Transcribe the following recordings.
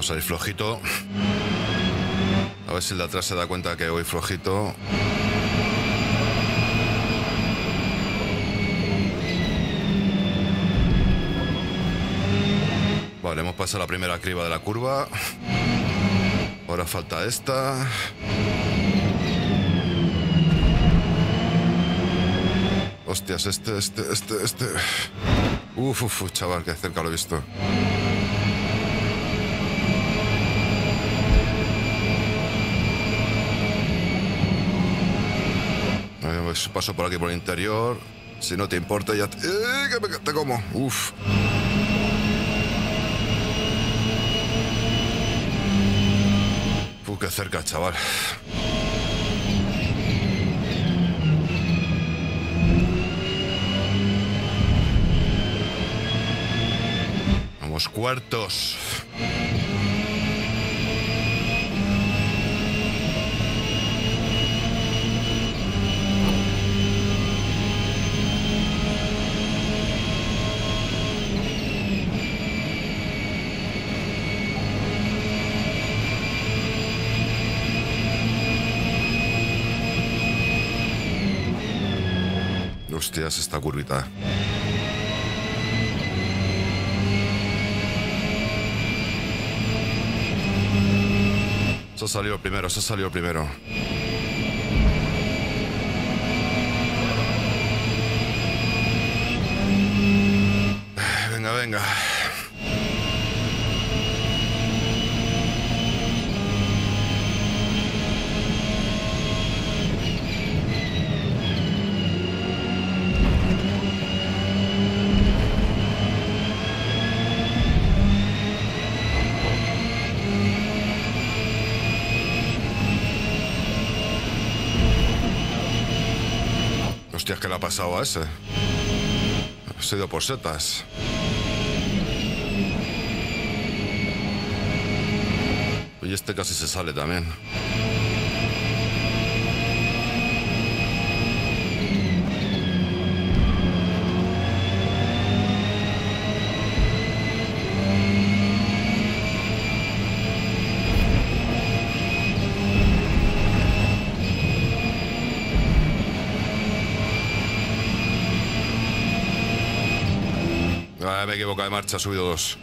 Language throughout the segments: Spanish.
Vamos a ir flojito. A ver si el de atrás se da cuenta que voy flojito. Vale, hemos pasado la primera criba de la curva. Ahora falta esta. Hostias, este. Uf, chaval, que cerca lo he visto. Paso por aquí por el interior. Si no te importa, ya que te como. Uf. Qué cerca, chaval. Vamos, cuartos. Hostias, esta curvita. Se ha salido primero. Venga. Hostias, ¿qué le ha pasado a ese? Se ha ido por setas. Y este casi se sale también. Me he equivocado de marcha, he subido 2.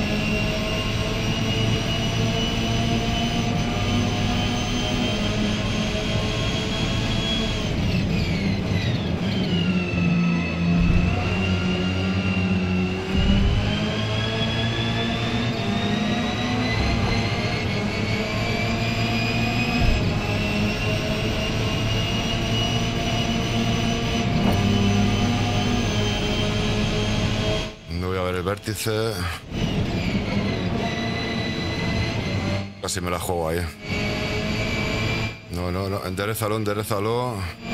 Vértice. Casi me la juego ahí. No, enderézalo.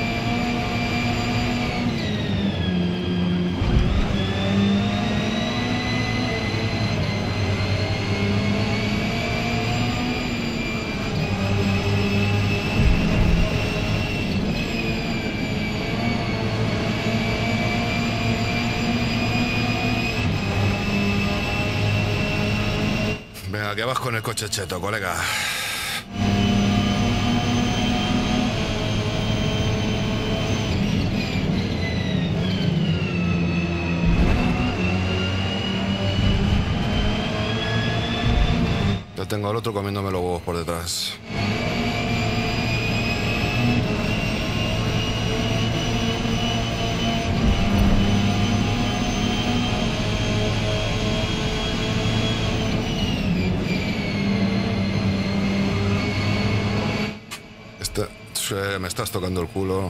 Venga, que vas con el coche cheto, colega. Ya tengo al otro comiéndome los huevos por detrás. Me estás tocando el culo.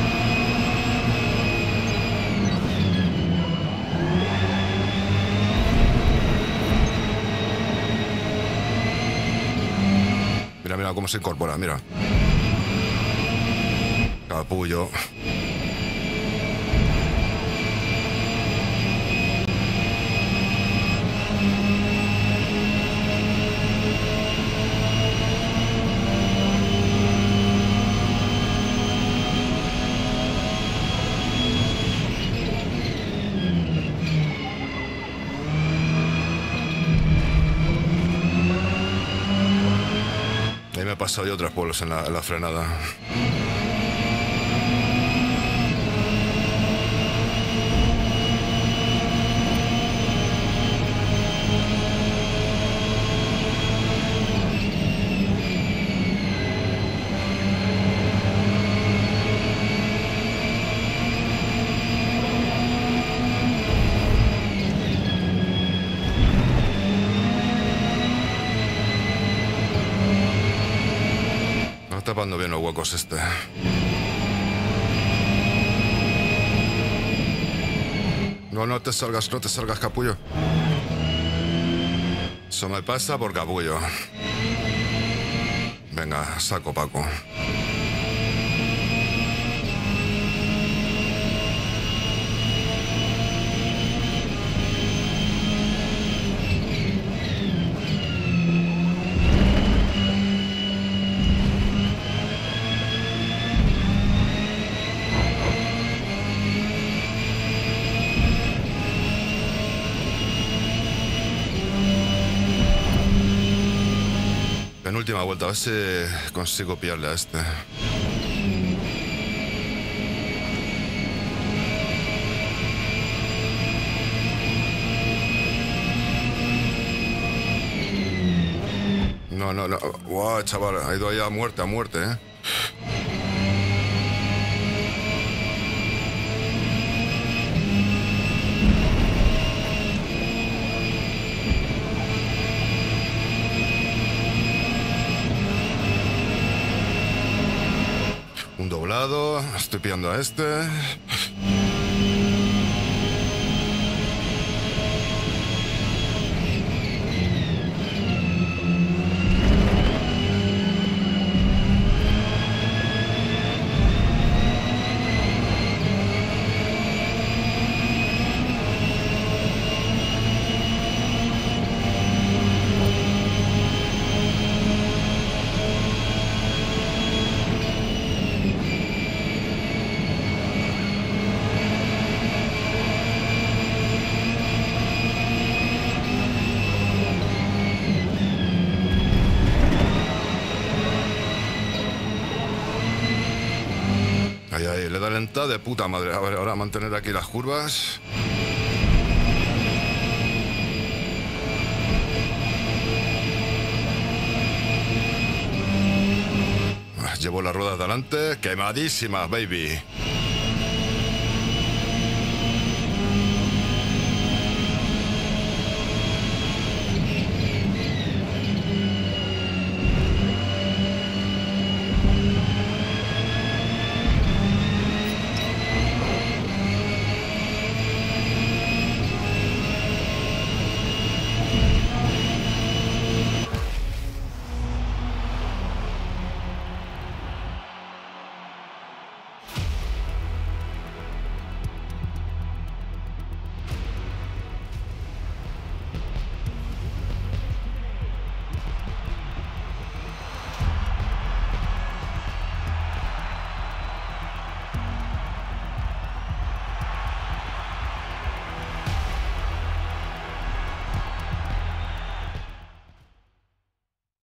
Mira cómo se incorpora, mira. Capullo. pasado yo 3 pueblos en la frenada. Tapando bien los huecos este. No te salgas, capullo. Eso me pasa por capullo. Venga, saco Paco. Penúltima vuelta, a ver si consigo pillarle a este. No. Guau, chaval, ha ido allá a muerte, ¿eh? Un doblado, estoy pillando a este. Ahí, le da lenta de puta madre. A ver, ahora mantener aquí las curvas. Llevo las ruedas delante. Quemadísimas, baby.